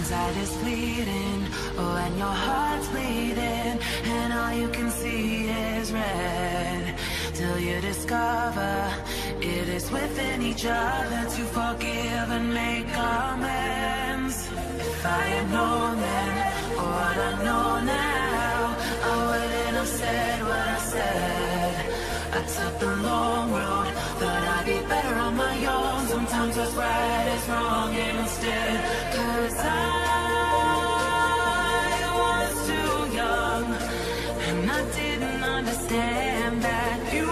sight is fleeting, oh, and your heart's bleeding, and all you can see is red. Till you discover it is within each other to forgive and make amends. If I had known then what I know now, I wouldn't have said what I said. I took the long road, thought I'd be better on my own. Sometimes what's right is wrong instead. 'Cause I was too young, and I didn't understand that you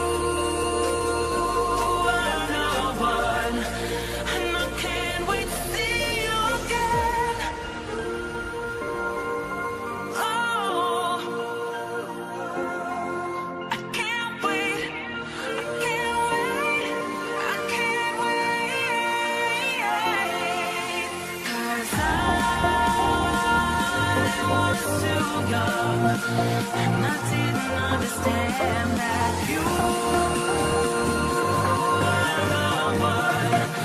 are no one. And I can't wait to see you again. Oh, I can't wait, I can't wait, I can't wait. 'Cause I was too young, and I didn't understand that you are the one.